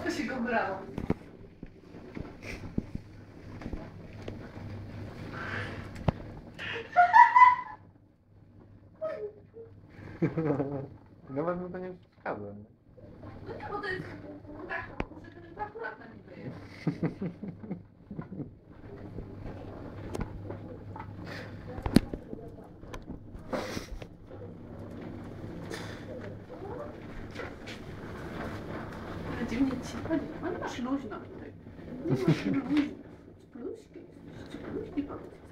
łatwo się go brało. Nawet mu to nie przeszkadza. No nie, bo to jest tak, że to jest akuratne niby jest. Ale dziwnie ci chodzi. No nie masz luźno tutaj. Nie masz luźno. Spluśki. Spluśki powiedz.